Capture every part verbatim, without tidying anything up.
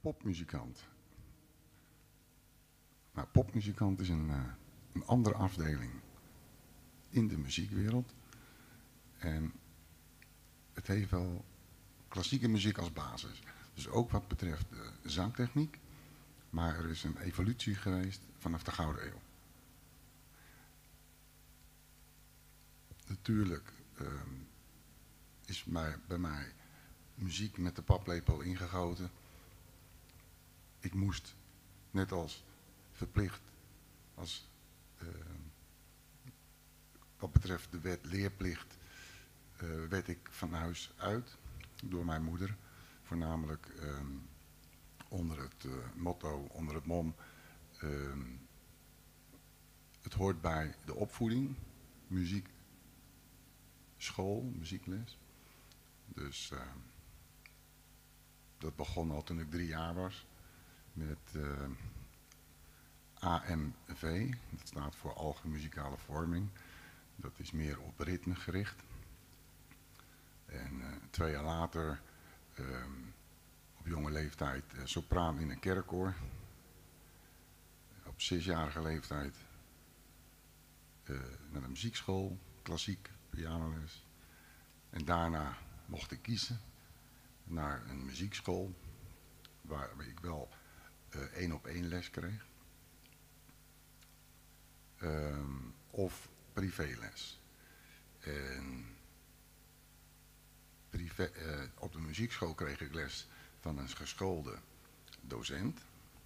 popmuzikant. Nou, popmuzikant is een, uh, een andere afdeling in de muziekwereld. En het heeft wel klassieke muziek als basis. Dus ook wat betreft de zangtechniek. Maar er is een evolutie geweest vanaf de Gouden Eeuw. Natuurlijk uh, is mij, bij mij muziek met de paplepel ingegoten. Ik moest, net als verplicht, als uh, wat betreft de wet leerplicht, uh, werd ik van huis uit door mijn moeder. Voornamelijk uh, onder het uh, motto, onder het mom, uh, het hoort bij de opvoeding, muziek, school, muziekles. Dus uh, dat begon al toen ik drie jaar was met uh, A M V, dat staat voor Algemene Muzikale Vorming. Dat is meer op ritme gericht. En uh, twee jaar later, uh, op jonge leeftijd, uh, sopraan in een kerkkoor. Op zesjarige leeftijd uh, naar de muziekschool, klassiek, pianoles. En daarna mocht ik kiezen naar een muziekschool, waar ik wel uh, één op één les kreeg. Um, of privéles. En privé, uh, op de muziekschool kreeg ik les van een geschoolde docent,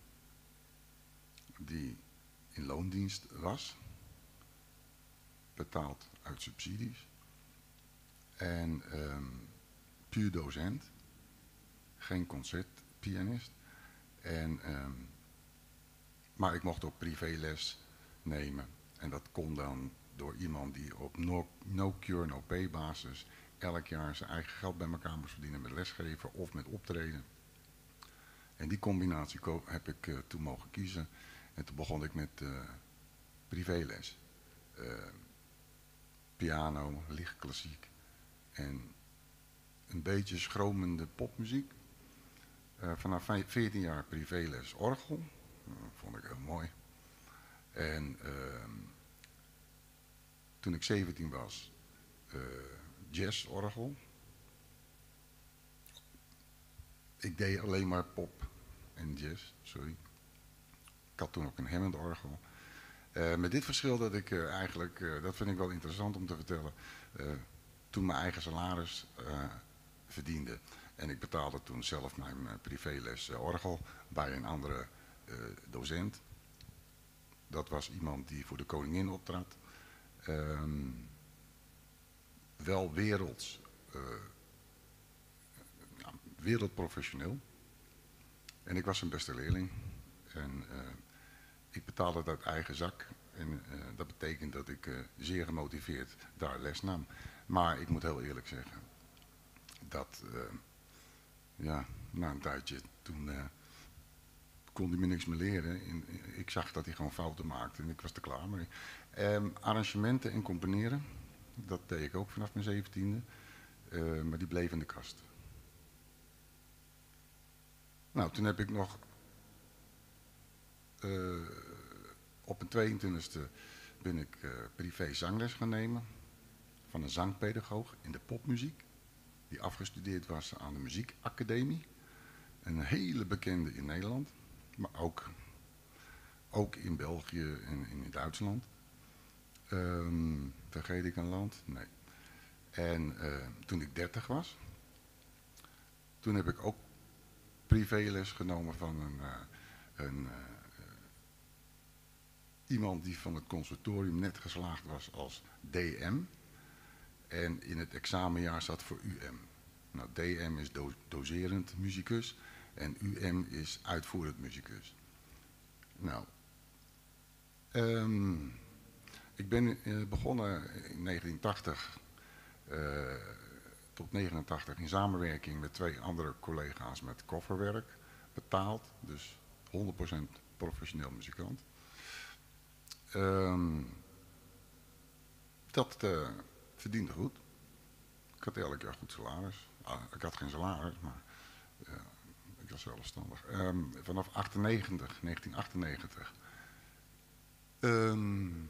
die in loondienst was, betaald uit subsidies. En um, puur docent, geen concertpianist. En, um, maar ik mocht ook privéles nemen. En dat kon dan door iemand die op no, no cure, no pay basis elk jaar zijn eigen geld bij elkaar moest verdienen met lesgeven of met optreden. En die combinatie heb ik uh, toen mogen kiezen. En toen begon ik met uh, privéles. Uh, piano, licht klassiek en een beetje schromende popmuziek. Uh, vanaf veertien jaar privéles orgel. Dat vond ik heel mooi. En uh, toen ik zeventien was, uh, jazzorgel. Ik deed alleen maar pop en jazz, sorry. Ik had toen ook een Hammond-orgel. Uh, met dit verschil dat ik uh, eigenlijk, uh, dat vind ik wel interessant om te vertellen, uh, toen mijn eigen salaris uh, verdiende. En ik betaalde toen zelf mijn uh, privéles uh, orgel bij een andere uh, docent. Dat was iemand die voor de koningin optrad. Um, wel werelds, uh, ja, wereldprofessioneel. En ik was zijn beste leerling. En uh, ik betaalde dat uit eigen zak. En uh, dat betekent dat ik uh, zeer gemotiveerd daar les nam. Maar ik moet heel eerlijk zeggen, dat uh, ja, na een tijdje toen uh, kon hij me niks meer leren. En ik zag dat hij gewoon fouten maakte en ik was er klaar mee. Um, arrangementen en componeren, dat deed ik ook vanaf mijn zeventiende. Uh, maar die bleef in de kast. Nou, toen heb ik nog uh, op mijn tweeëntwintigste ben ik uh, privé zangles gaan nemen van een zangpedagoog in de popmuziek, die afgestudeerd was aan de muziekacademie. Een hele bekende in Nederland, maar ook, ook in België en in Duitsland. Um, vergeet ik een land? Nee. En uh, toen ik dertig was, toen heb ik ook privéles genomen van een, uh, een uh, iemand die van het conservatorium net geslaagd was als D M. En in het examenjaar zat voor U M. Nou, D M is do doserend muzikus en U M is uitvoerend muzikus. Nou, um, ik ben uh, begonnen in negentien tachtig uh, tot negenentachtig in samenwerking met twee andere collega's met kofferwerk, betaald, dus honderd procent professioneel muzikant. Um, dat uh, verdiende goed. Ik had elk jaar goed salaris. Ah, ik had geen salaris, maar uh, ik als zelfstandig. Um, vanaf achtennegentig, negentien achtennegentig. Um,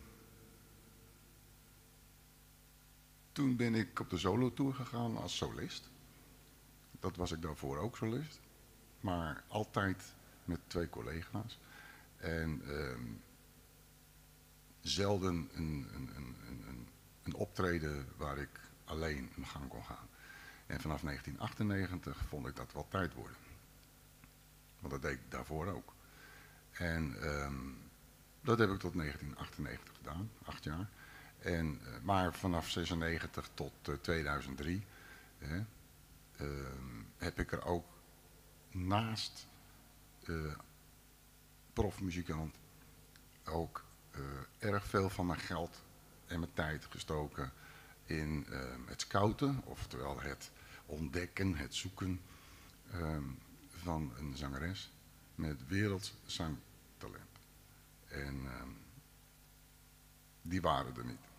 toen ben ik op de solo-tour gegaan als solist. Dat was ik daarvoor ook solist. Maar altijd met twee collega's. En um, zelden een, een, een, een, een optreden waar ik alleen mijn gang kon gaan. En vanaf negentien achtennegentig vond ik dat wel tijd worden. Want dat deed ik daarvoor ook. En um, dat heb ik tot negentien achtennegentig gedaan, acht jaar. En, uh, maar vanaf zesennegentig tot uh, tweeduizend drie hè, uh, heb ik er ook naast uh, profmuzikant ook uh, erg veel van mijn geld en mijn tijd gestoken in uh, het scouten, oftewel het ontdekken, het zoeken uh, van een zangeres met werelds zangtalent. En uh, die waren er niet.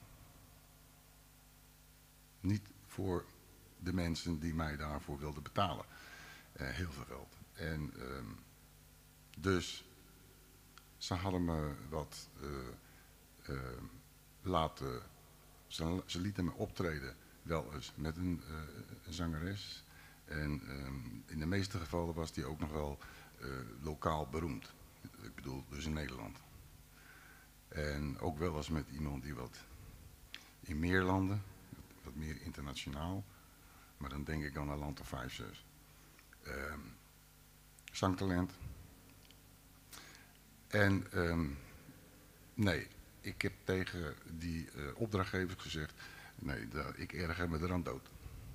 Niet voor de mensen die mij daarvoor wilden betalen. Uh, heel veel geld. En uh, dus ze hadden me wat uh, uh, laten, ze, ze lieten me optreden wel eens met een, uh, een zangeres. En uh, in de meeste gevallen was die ook nog wel uh, lokaal beroemd. Ik bedoel, dus in Nederland. En ook wel eens met iemand die wat in meer landen, wat meer internationaal. Maar dan denk ik aan een land of vijf, zes. Uh, zangtalent. En um, nee, ik heb tegen die uh, opdrachtgevers gezegd, nee, dat, ik erger me eraan dood.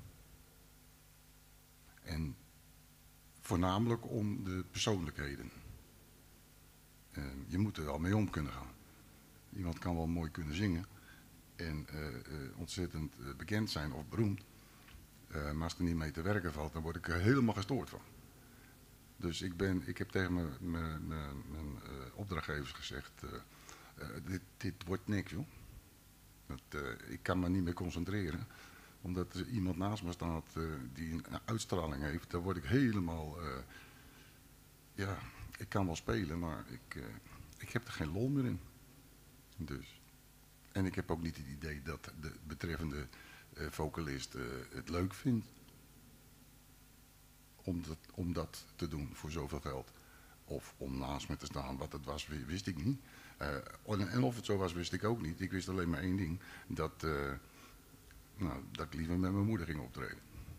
En voornamelijk om de persoonlijkheden. Uh, je moet er wel mee om kunnen gaan. Iemand kan wel mooi kunnen zingen en uh, uh, ontzettend uh, bekend zijn of beroemd. Uh, maar als er niet mee te werken valt, dan word ik er helemaal gestoord van. Dus ik, ben, ik heb tegen mijn, mijn, mijn, mijn uh, opdrachtgevers gezegd, uh, uh, dit, dit wordt niks joh. Dat, uh, ik kan me niet meer concentreren. Omdat er iemand naast me staat uh, die een uitstraling heeft. Daar word ik helemaal, uh, ja, ik kan wel spelen, maar ik, uh, ik heb er geen lol meer in. Dus. En ik heb ook niet het idee dat de betreffende uh, vocalist uh, het leuk vindt. Om dat, om dat te doen voor zoveel geld. Of om naast me te staan. Wat het was, wist ik niet. Uh, en of het zo was, wist ik ook niet. Ik wist alleen maar één ding. Dat, uh, nou, dat ik liever met mijn moeder ging optreden.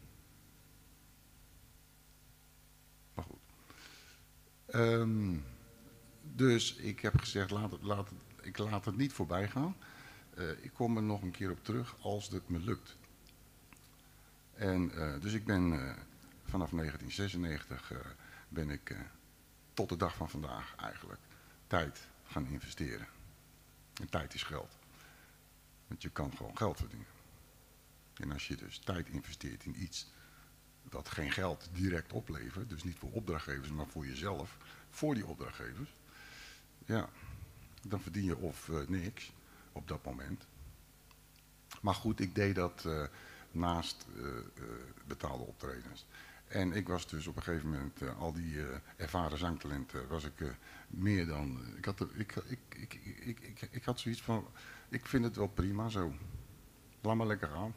Maar goed. Um, dus ik heb gezegd, laat het, laat het, ik laat het niet voorbij gaan. Uh, ik kom er nog een keer op terug als het me lukt. En uh, dus ik ben... Uh, Vanaf negentien zesennegentig uh, ben ik uh, tot de dag van vandaag eigenlijk tijd gaan investeren. En tijd is geld. Want je kan gewoon geld verdienen. En als je dus tijd investeert in iets dat geen geld direct oplevert, dus niet voor opdrachtgevers, maar voor jezelf, voor die opdrachtgevers, ja, dan verdien je of uh, niks op dat moment. Maar goed, ik deed dat uh, naast uh, uh, betaalde optredens. En ik was dus op een gegeven moment, uh, al die uh, ervaren zangtalenten, was ik uh, meer dan... Uh, ik, had er, ik, ik, ik, ik, ik, ik had zoiets van, ik vind het wel prima zo. Laat maar lekker gaan.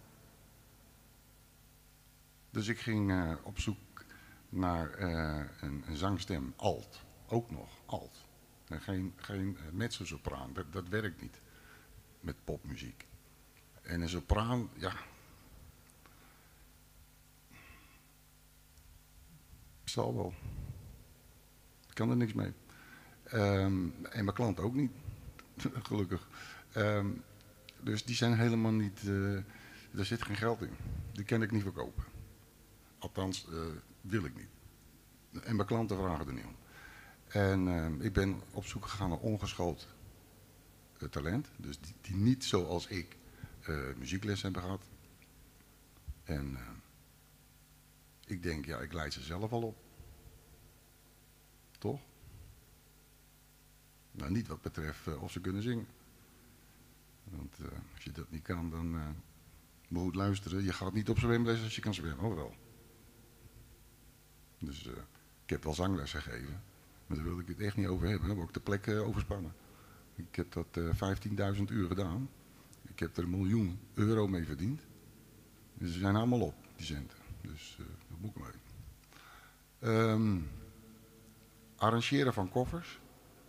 Dus ik ging uh, op zoek naar uh, een, een zangstem, alt. Ook nog, alt. En geen geen uh, mezzosopraan, dat, dat werkt niet met popmuziek. En een sopraan, ja... Zal wel. Ik kan er niks mee. Um, en mijn klant ook niet. Gelukkig. Um, dus die zijn helemaal niet... Uh, er zit geen geld in. Die kan ik niet verkopen. Althans, uh, wil ik niet. En mijn klanten vragen er niet om. En uh, ik ben op zoek gegaan naar ongeschoold uh, talent. Dus die, die niet zoals ik uh, muziekles hebben gehad. En uh, ik denk, ja, ik leid ze zelf al op. Toch? Nou, niet wat betreft uh, of ze kunnen zingen. Want uh, als je dat niet kan, dan uh, moet je luisteren. Je gaat niet op zwemles als je kan zwemmen, of wel? Dus uh, Ik heb wel zangles gegeven, maar daar wilde ik het echt niet over hebben. Dan word ik de plek uh, overspannen. Ik heb dat uh, vijftienduizend uur gedaan. Ik heb er een miljoen euro mee verdiend. Dus ze zijn allemaal op, die centen. Dus uh, dat moet ik mee. Um, arrangeren van koffers.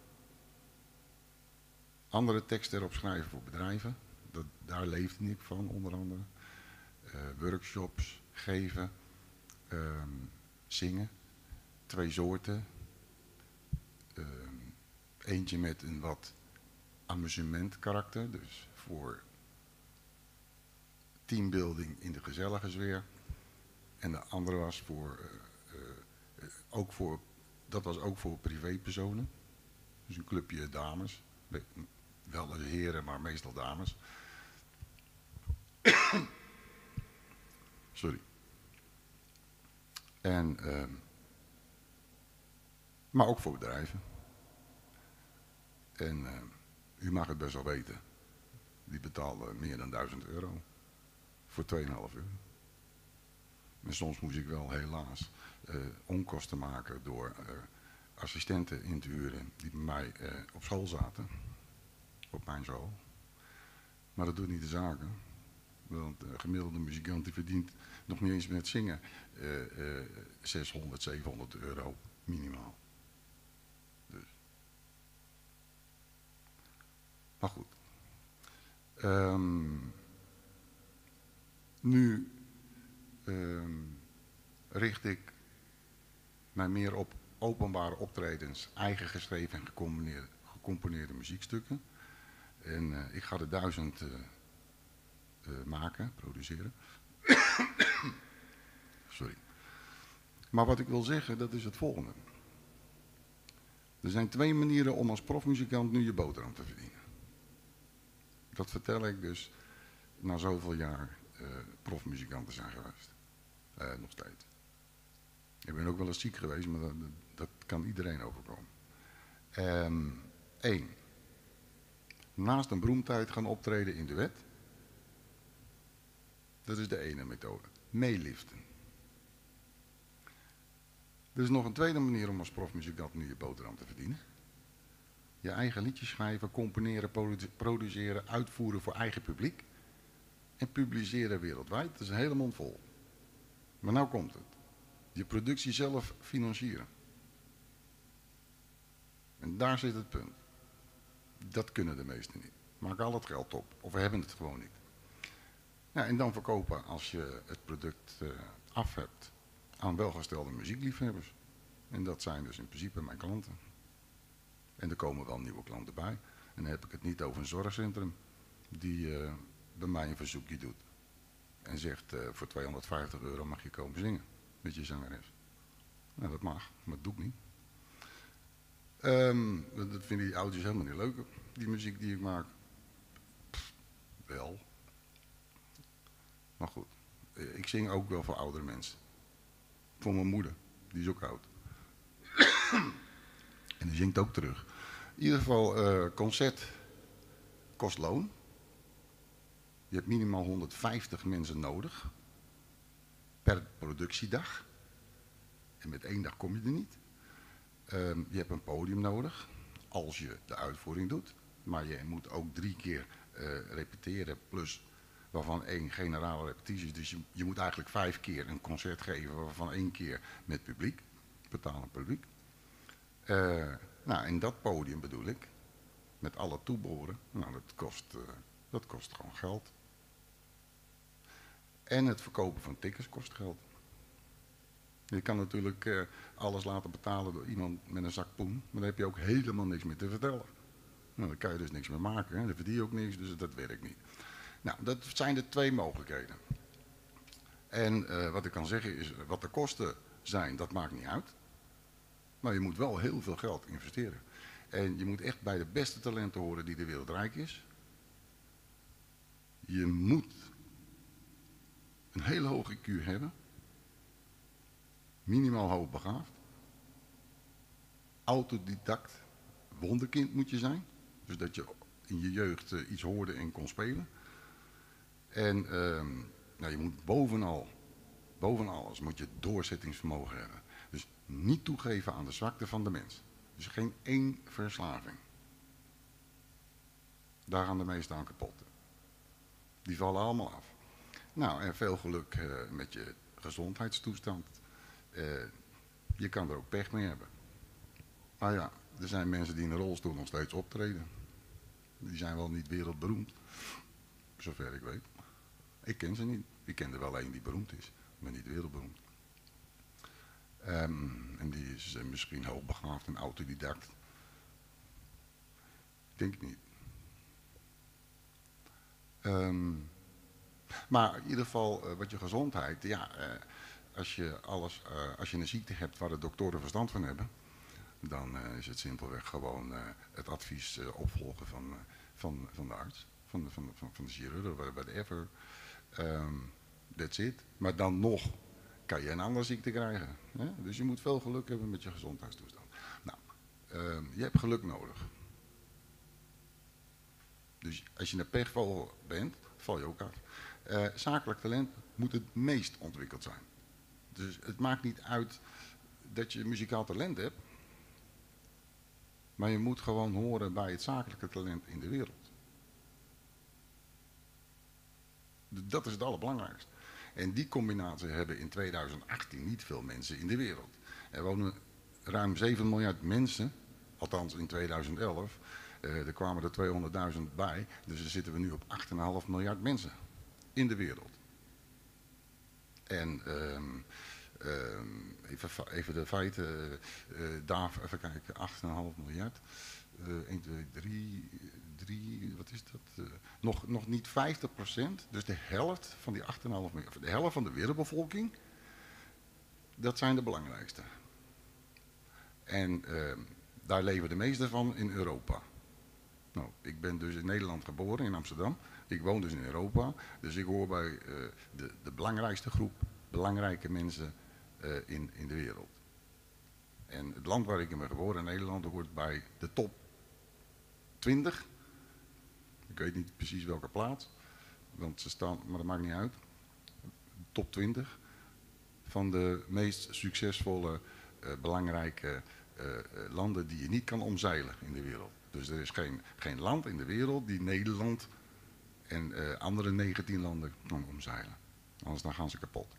Andere teksten erop schrijven voor bedrijven. Dat, daar leefde ik van, onder andere. Uh, workshops geven. Um, zingen. Twee soorten. Um, eentje met een wat amusement karakter. Dus voor teambuilding in de gezellige sfeer. En de andere was voor, uh, uh, ook voor, dat was ook voor privépersonen. Dus een clubje dames. Wel eens heren, maar meestal dames. Sorry. En, uh, maar ook voor bedrijven. En uh, u mag het best wel weten. Die betaalden meer dan duizend euro. Voor twee komma vijf uur. En soms moest ik wel helaas uh, onkosten maken door uh, assistenten in te huren die bij mij uh, op school zaten. Op mijn school. Maar dat doet niet de zaken. Want de gemiddelde muzikant die verdient nog niet eens met zingen uh, uh, zeshonderd, zevenhonderd euro minimaal. Dus. Maar goed. Um, nu um, richt ik mij meer op openbare optredens, eigen geschreven en gecomponeerde, gecomponeerde muziekstukken. En uh, ik ga er duizend uh, uh, maken, produceren. Sorry. Maar wat ik wil zeggen, dat is het volgende. Er zijn twee manieren om als profmuzikant nu je boterham te verdienen. Dat vertel ik dus na zoveel jaar uh, profmuzikant te zijn geweest. Uh, nog steeds. Ik ben ook wel eens ziek geweest, maar dat, dat kan iedereen overkomen. Um, Eén. Naast een beroemdheid gaan optreden in duet. Dat is de ene methode. Meeliften. Er is nog een tweede manier om als profmuzikant nu je boterham te verdienen. Je eigen liedjes schrijven, componeren, produ produceren, uitvoeren voor eigen publiek. En publiceren wereldwijd. Dat is een hele mond vol. Maar nou komt het. Je productie zelf financieren. En daar zit het punt. Dat kunnen de meesten niet. Maak al het geld op. Of we hebben het gewoon niet. Ja, en dan verkopen als je het product uh, af hebt aan welgestelde muziekliefhebbers. En dat zijn dus in principe mijn klanten. En er komen wel nieuwe klanten bij. En dan heb ik het niet over een zorgcentrum die uh, bij mij een verzoekje doet. En zegt uh, voor tweehonderdvijftig euro mag je komen zingen met je zangeres. Nou, dat mag, maar dat doe ik niet. Um, dat vinden die oudjes helemaal niet leuk, die muziek die ik maak. Pff, wel. Maar goed, ik zing ook wel voor oudere mensen. Voor mijn moeder, die is ook oud. En die zingt ook terug. In ieder geval, uh, concert kost loon. Je hebt minimaal honderdvijftig mensen nodig. Per productiedag. En met één dag kom je er niet. Um, je hebt een podium nodig. Als je de uitvoering doet. Maar je moet ook drie keer uh, repeteren. Plus waarvan één generale repetitie. Dus je, je moet eigenlijk vijf keer een concert geven. Waarvan één keer met publiek. Betalend publiek. Uh, nou, en dat podium bedoel ik. Met alle toebehoren. Nou, dat kost, uh, dat kost gewoon geld. En het verkopen van tickets kost geld. Je kan natuurlijk uh, alles laten betalen door iemand met een zak poen. Maar dan heb je ook helemaal niks meer te vertellen. Nou, dan kan je dus niks meer maken. Hè? Dan verdien je ook niks, dus dat werkt niet. Nou, dat zijn de twee mogelijkheden. En uh, wat ik kan zeggen is, wat de kosten zijn, dat maakt niet uit. Maar je moet wel heel veel geld investeren. En je moet echt bij de beste talenten horen die de wereld rijk is. Je moet een hele hoge I Q hebben. Minimaal hoogbegaafd. Autodidact. Wonderkind moet je zijn. Dus dat je in je jeugd uh, iets hoorde en kon spelen. En uh, nou, je moet bovenal, boven alles moet je doorzettingsvermogen hebben. Dus niet toegeven aan de zwakte van de mens. Dus geen één verslaving. Daar gaan de meesten aan kapot. Die vallen allemaal af. Nou, en veel geluk uh, met je gezondheidstoestand. Uh, je kan er ook pech mee hebben. Maar ja, er zijn mensen die in een rolstoel nog steeds optreden. Die zijn wel niet wereldberoemd. Zover ik weet. Ik ken ze niet. Ik ken er wel één die beroemd is, maar niet wereldberoemd. Um, en die is uh, misschien hoogbegaafd en autodidact. Ik denk het niet. Um, maar in ieder geval, uh, wat je gezondheid, ja, uh, als je alles, uh, als je een ziekte hebt waar de doktoren verstand van hebben, dan uh, is het simpelweg gewoon uh, het advies uh, opvolgen van, uh, van, van de arts, van de, van, van, van de chirurg, whatever. Um, that's it. Maar dan nog kan je een andere ziekte krijgen. Hè? Dus je moet veel geluk hebben met je gezondheidstoestand. Nou, um, je hebt geluk nodig. Dus als je een pechvogel bent, val je ook af. Uh, zakelijk talent moet het meest ontwikkeld zijn. Dus het maakt niet uit dat je muzikaal talent hebt. Maar je moet gewoon horen bij het zakelijke talent in de wereld. Dat is het allerbelangrijkste. En die combinatie hebben in tweeduizend achttien niet veel mensen in de wereld. Er wonen ruim zeven miljard mensen, althans in tweeduizend elf. Uh, er kwamen er tweehonderdduizend bij, dus dan zitten we nu op acht komma vijf miljard mensen in de wereld. En um, um, even, even de feiten, uh, daar even kijken, acht komma vijf miljard. Uh, één, twee, drie, drie, wat is dat? Uh, nog, nog niet vijftig procent, dus de helft van die acht komma vijf miljard, de helft van de wereldbevolking, dat zijn de belangrijkste. En uh, daar leven de meeste van in Europa. Nou, ik ben dus in Nederland geboren, in Amsterdam. Ik woon dus in Europa, dus ik hoor bij uh, de, de belangrijkste groep belangrijke mensen uh, in, in de wereld. En het land waar ik in ben geboren, Nederland, hoort bij de top twintig. Ik weet niet precies welke plaats, want ze staan, maar dat maakt niet uit. Top twintig van de meest succesvolle, uh, belangrijke uh, landen die je niet kan omzeilen in de wereld. Dus er is geen, geen land in de wereld die Nederland en uh, andere negentien landen kan omzeilen. Anders dan gaan ze kapot.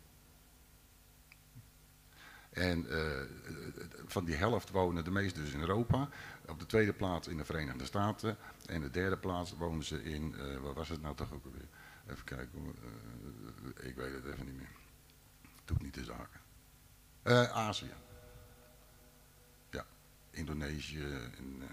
En uh, van die helft wonen de meesten dus in Europa. Op de tweede plaats in de Verenigde Staten. En de derde plaats wonen ze in, uh, waar was het nou toch ook alweer? Even kijken, uh, ik weet het even niet meer. Doet niet de zaken. Uh, Azië. Ja, Indonesië en... Uh,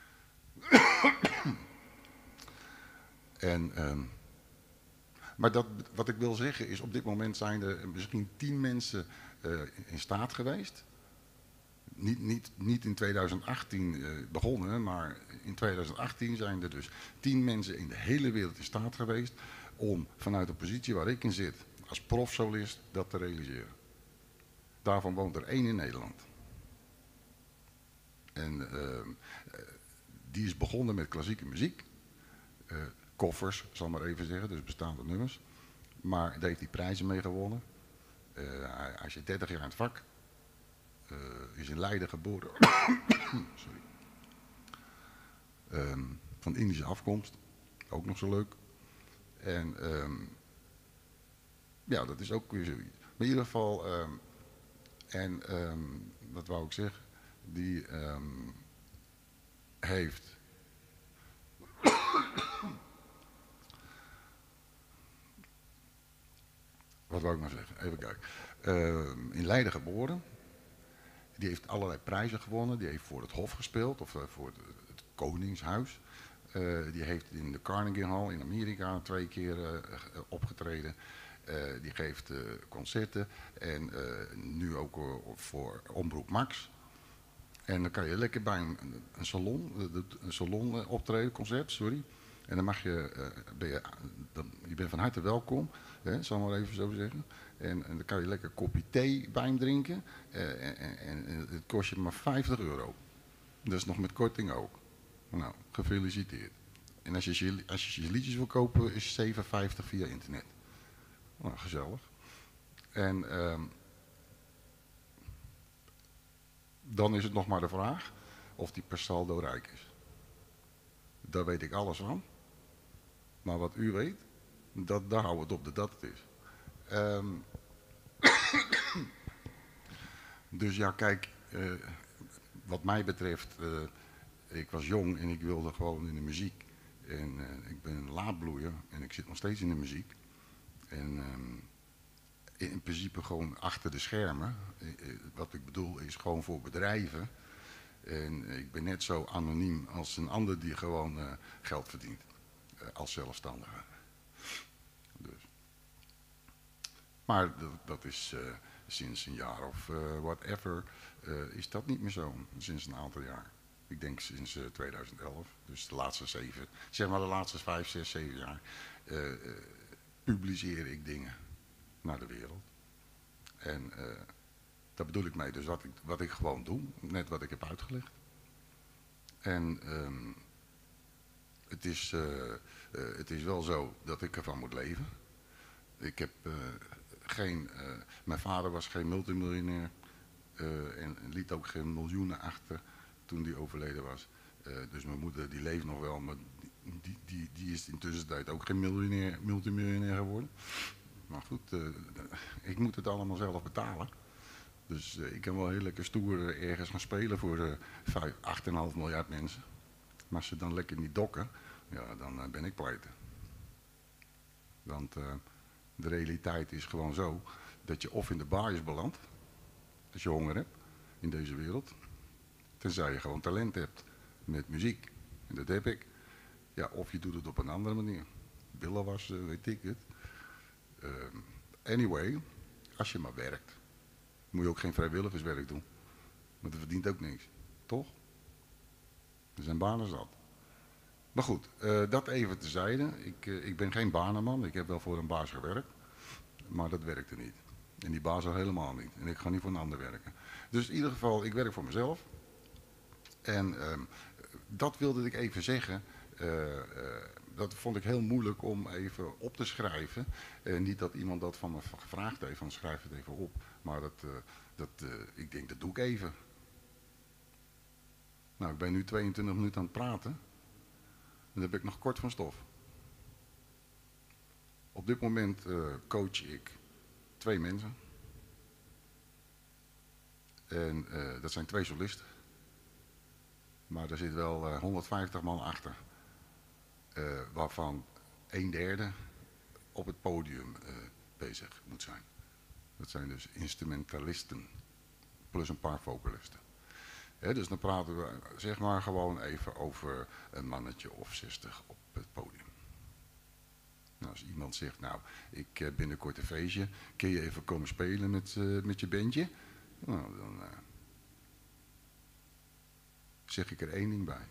en, um, maar dat, wat ik wil zeggen is, op dit moment zijn er misschien tien mensen uh, in staat geweest. Niet, niet, niet in tweeduizend achttien uh, begonnen, maar in tweeduizend achttien zijn er dus tien mensen in de hele wereld in staat geweest om vanuit de positie waar ik in zit, als profsolist, dat te realiseren. Daarvan woont er één in Nederland. En uh, die is begonnen met klassieke muziek. Uh, koffers, zal maar even zeggen, dus bestaande nummers. Maar daar heeft hij prijzen mee gewonnen. Uh, hij, hij is dertig jaar in het vak. Uh, is in Leiden geboren. Sorry. Um, van Indische afkomst. Ook nog zo leuk. En um, ja, dat is ook weer zoiets. Maar in ieder geval, um, en um, wat wou ik zeggen? Die um, heeft... Wat wou ik nou zeggen? Even kijken. Uh, in Leiden geboren. Die heeft allerlei prijzen gewonnen. Die heeft voor het Hof gespeeld. Of uh, voor het, het Koningshuis. Uh, die heeft in de Carnegie Hall in Amerika twee keer uh, opgetreden. Uh, die geeft uh, concerten. En uh, nu ook uh, voor Omroep Max. En dan kan je lekker bij een, een salon, een salon optreden, concert, sorry. En dan mag je, uh, ben je, dan, je bent van harte welkom, hè, zal ik maar even zo zeggen. En, en dan kan je lekker een kopje thee bij hem drinken. Uh, en, en, en het kost je maar vijftig euro. Dat is nog met korting ook. Nou, gefeliciteerd. En als je als je, je liedjes wil kopen, is zeven vijftig via internet. Nou, gezellig. En... Um, Dan is het nog maar de vraag of die per saldo rijk is. Daar weet ik alles van. Maar wat u weet, dat, daar houden we het op dat dat het is. Um, dus ja, kijk, uh, wat mij betreft, uh, ik was jong en ik wilde gewoon in de muziek. En uh, ik ben een laadbloeier en ik zit nog steeds in de muziek. En um, in principe gewoon achter de schermen. Uh, wat ik bedoel is gewoon voor bedrijven. En ik ben net zo anoniem als een ander die gewoon uh, geld verdient. Uh, als zelfstandige. Dus. Maar dat, dat is uh, sinds een jaar of uh, whatever, uh, is dat niet meer zo. Sinds een aantal jaar. Ik denk sinds uh, tweeduizend elf. Dus de laatste zeven, zeg maar de laatste vijf, zes, zeven jaar. Uh, uh, publiceer ik dingen naar de wereld. En uh, daar bedoel ik mee. Dus wat ik, wat ik gewoon doe. Net wat ik heb uitgelegd. En um, het, is, uh, uh, het is wel zo dat ik ervan moet leven. Ik heb uh, geen... Uh, mijn vader was geen multimiljonair. Uh, en liet ook geen miljoenen achter toen hij overleden was. Uh, dus mijn moeder die leeft nog wel, maar die, die, die is intussen tijd ook geen miljonair, multimiljonair geworden. Maar goed, uh, ik moet het allemaal zelf betalen. Dus uh, ik kan wel heel lekker stoer ergens gaan spelen voor uh, acht komma vijf miljard mensen. Maar als ze dan lekker niet dokken, ja, dan uh, ben ik pleiten. Want uh, de realiteit is gewoon zo dat je of in de baaiers belandt, als je honger hebt in deze wereld, tenzij je gewoon talent hebt met muziek. En dat heb ik. Ja, of je doet het op een andere manier. Billen wassen, weet ik het. Uh, anyway, als je maar werkt, moet je ook geen vrijwilligerswerk doen. Want dat verdient ook niks. Toch? Er zijn banen zat. Maar goed, uh, dat even tezijde. Ik, uh, ik ben geen banenman. Ik heb wel voor een baas gewerkt. Maar dat werkte niet. En die baas al helemaal niet. En ik ga niet voor een ander werken. Dus in ieder geval, ik werk voor mezelf. En uh, dat wilde ik even zeggen. Uh, uh, dat vond ik heel moeilijk om even op te schrijven. Uh, niet dat iemand dat van me gevraagd heeft, van schrijf het even op. Maar dat, uh, dat, uh, ik denk, dat doe ik even. Nou, ik ben nu tweeëntwintig minuten aan het praten. En dan heb ik nog kort van stof. Op dit moment uh, coach ik twee mensen. En uh, dat zijn twee solisten. Maar er zit wel uh, honderdvijftig man achter. Uh, waarvan een derde op het podium uh, bezig moet zijn. Dat zijn dus instrumentalisten. Plus een paar vocalisten. He, dus dan praten we zeg maar gewoon even over een mannetje of zestig op het podium. Nou, als iemand zegt, nou, ik heb binnenkort een feestje, kun je even komen spelen met, uh, met je bandje? Nou, dan uh, zeg ik er één ding bij.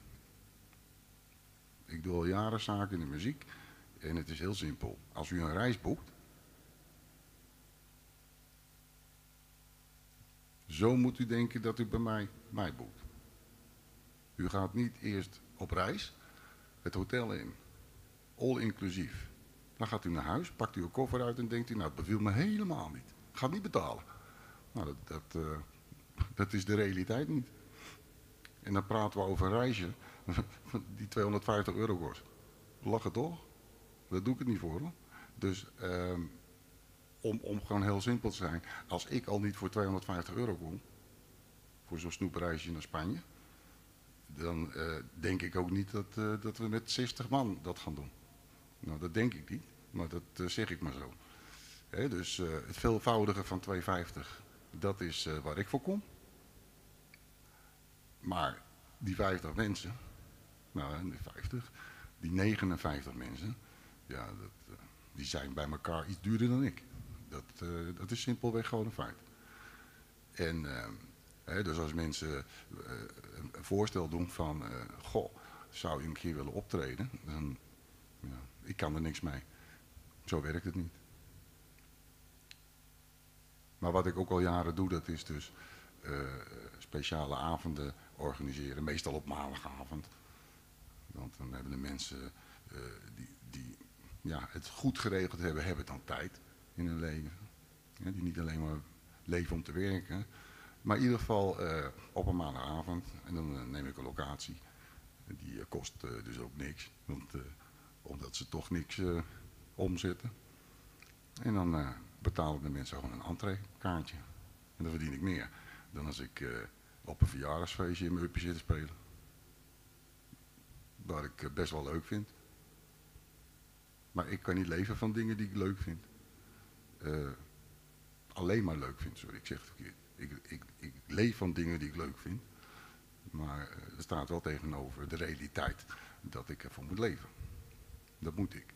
Ik doe al jaren zaken in de muziek en het is heel simpel. Als u een reis boekt, zo moet u denken dat u bij mij, mij boekt. U gaat niet eerst op reis, het hotel in, all inclusief. Dan gaat u naar huis, pakt u uw koffer uit en denkt u, nou, het beviel me helemaal niet. Ik ga niet betalen. Nou, dat, dat, uh, dat is de realiteit niet. En dan praten we over een reisje die tweehonderdvijftig euro kost. Lachen toch? Daar doe ik het niet voor, hoor. Dus um, om, om gewoon heel simpel te zijn, als ik al niet voor tweehonderdvijftig euro kom, voor zo'n snoepreisje naar Spanje, dan uh, denk ik ook niet dat, uh, dat we met zestig man dat gaan doen. Nou, dat denk ik niet, maar dat uh, zeg ik maar zo. He, dus uh, het veelvoudige van tweehonderdvijftig, dat is uh, waar ik voor kom. Maar die vijftig mensen, nou die vijftig, die negenenvijftig mensen, ja, dat, uh, die zijn bij elkaar iets duurder dan ik. Dat, uh, dat is simpelweg gewoon een feit. En uh, he, dus als mensen uh, een voorstel doen van, uh, goh, zou je een keer willen optreden, dan, ja, ik kan er niks mee. Zo werkt het niet. Maar wat ik ook al jaren doe, dat is dus uh, speciale avonden organiseren. Meestal op maandagavond. Want dan hebben de mensen uh, die, die ja, het goed geregeld hebben, hebben dan tijd in hun leven. Ja, die niet alleen maar leven om te werken, Maar in ieder geval uh, op een maandagavond. En dan uh, neem ik een locatie. Die uh, kost uh, dus ook niks. Want, uh, omdat ze toch niks uh, omzetten. En dan uh, betalen de mensen gewoon een entreekaartje. En dan verdien ik meer dan als ik uh, op een verjaardagsfeestje in mijn uppie zit te spelen. Wat ik uh, best wel leuk vind. Maar ik kan niet leven van dingen die ik leuk vind. Uh, alleen maar leuk vind, sorry, ik zeg het verkeerd. Ik, ik, ik leef van dingen die ik leuk vind. Maar uh, er staat wel tegenover de realiteit dat ik ervoor moet leven. Dat moet ik.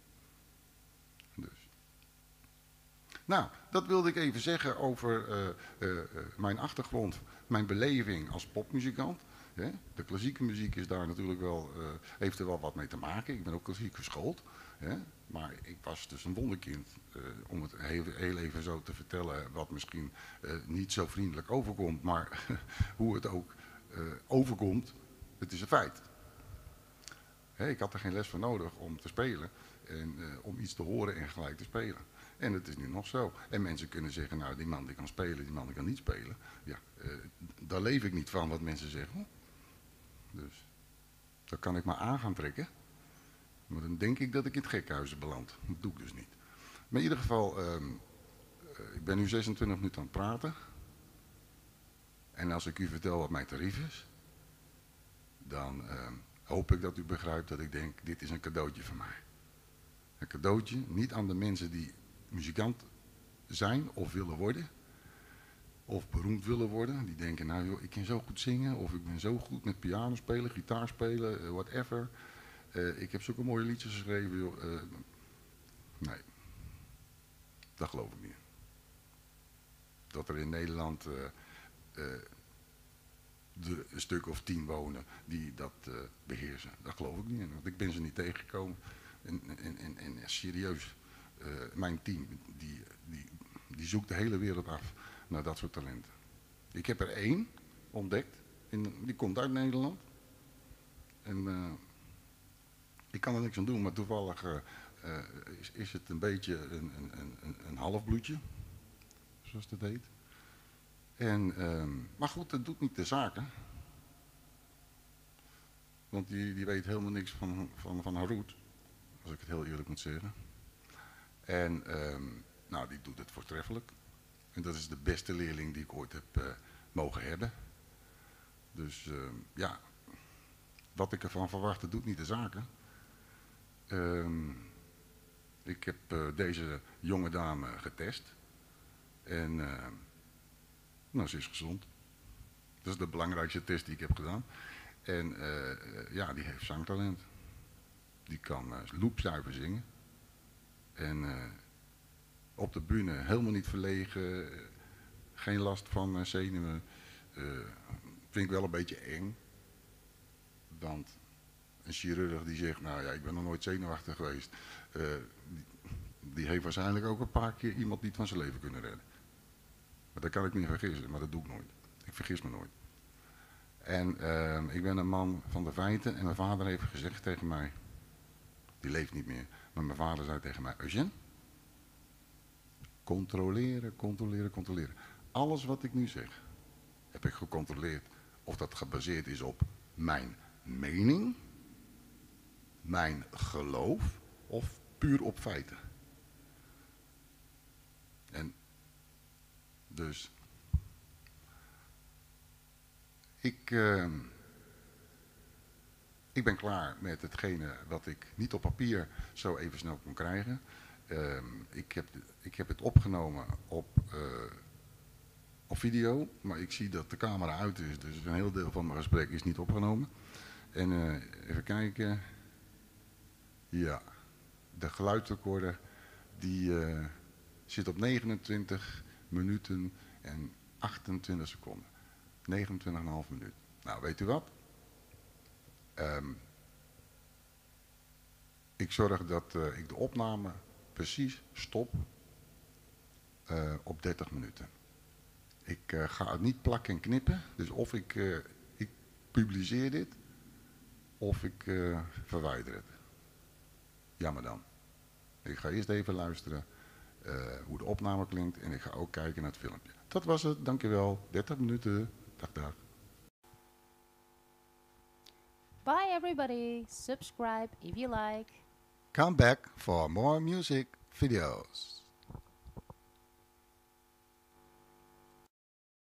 Dus. Nou, dat wilde ik even zeggen over uh, uh, uh, mijn achtergrond, mijn beleving als popmuzikant. Hè? De klassieke muziek is daar natuurlijk wel, uh, heeft er wel wat mee te maken. Ik ben ook klassiek geschoold. Hè? Maar ik was dus een wonderkind, uh, om het heel, heel even zo te vertellen, wat misschien uh, niet zo vriendelijk overkomt, maar hoe het ook uh, overkomt, het is een feit. Hè, ik had er geen les voor nodig om te spelen en uh, om iets te horen en gelijk te spelen. En het is nu nog zo. En mensen kunnen zeggen, nou die man die kan spelen, die man die kan niet spelen. Ja, uh, daar leef ik niet van wat mensen zeggen. Dus, daar kan ik maar aan gaan trekken. Maar dan denk ik dat ik in het gekhuizen beland. Dat doe ik dus niet. Maar in ieder geval, um, uh, ik ben nu zesentwintig minuten aan het praten. En als ik u vertel wat mijn tarief is, dan uh, hoop ik dat u begrijpt dat ik denk, dit is een cadeautje van mij. Een cadeautje, niet aan de mensen die muzikant zijn of willen worden. Of beroemd willen worden. Die denken, nou joh, ik kan zo goed zingen. Of ik ben zo goed met piano spelen, gitaar spelen, uh, whatever. Uh, ik heb zulke mooie liedjes geschreven, joh. Uh, nee, dat geloof ik niet. Dat er in Nederland uh, uh, de, een stuk of tien wonen die dat uh, beheersen. Dat geloof ik niet. Want ik ben ze niet tegengekomen. En, en, en, en serieus, uh, mijn team, die, die, die zoekt de hele wereld af naar dat soort talenten. Ik heb er één ontdekt. In, die komt uit Nederland. En... Uh, Ik kan er niks aan doen, maar toevallig uh, uh, is, is het een beetje een, een, een, een halfbloedje, zoals dat heet. En, um, maar goed, dat doet niet de zaken. Want die, die weet helemaal niks van, van, van haar roet, als ik het heel eerlijk moet zeggen. En um, nou, die doet het voortreffelijk. En dat is de beste leerling die ik ooit heb uh, mogen hebben. Dus uh, ja, wat ik ervan verwacht, dat doet niet de zaken. Um, ik heb uh, deze jonge dame getest en uh, nou, ze is gezond. Dat is de belangrijkste test die ik heb gedaan. En uh, uh, ja, die heeft zangtalent. Die kan uh, loepzuiver zingen. En uh, op de bühne helemaal niet verlegen, uh, geen last van uh, zenuwen. Uh, vind ik wel een beetje eng, want... Een chirurg die zegt, nou ja, ik ben nog nooit zenuwachtig geweest. Uh, die, die heeft waarschijnlijk ook een paar keer iemand niet van zijn leven kunnen redden. Maar dat kan ik me niet vergissen, maar dat doe ik nooit. Ik vergis me nooit. En uh, ik ben een man van de feiten en mijn vader heeft gezegd tegen mij, die leeft niet meer, maar mijn vader zei tegen mij, Eugène, controleren, controleren, controleren. Alles wat ik nu zeg, heb ik gecontroleerd of dat gebaseerd is op mijn mening, mijn geloof of puur op feiten. En dus ik, uh, ik ben klaar met hetgene wat ik niet op papier zo even snel kon krijgen. Uh, ik, heb, ik heb het opgenomen op, uh, op video, maar ik zie dat de camera uit is, dus een heel deel van mijn gesprek is niet opgenomen. En uh, even kijken. Ja, de geluidsrecorder die uh, zit op negenentwintig minuten en achtentwintig seconden. negenentwintig komma vijf minuut. Nou, weet u wat? Um, ik zorg dat uh, ik de opname precies stop uh, op dertig minuten. Ik uh, ga het niet plakken en knippen. Dus of ik, uh, ik publiceer dit, of ik uh, verwijder het. Jammer dan. Ik ga eerst even luisteren uh, hoe de opname klinkt en ik ga ook kijken naar het filmpje. Dat was het, dankjewel. dertig minuten. Dag, dag. Bye everybody. Subscribe if you like. Come back for more music videos.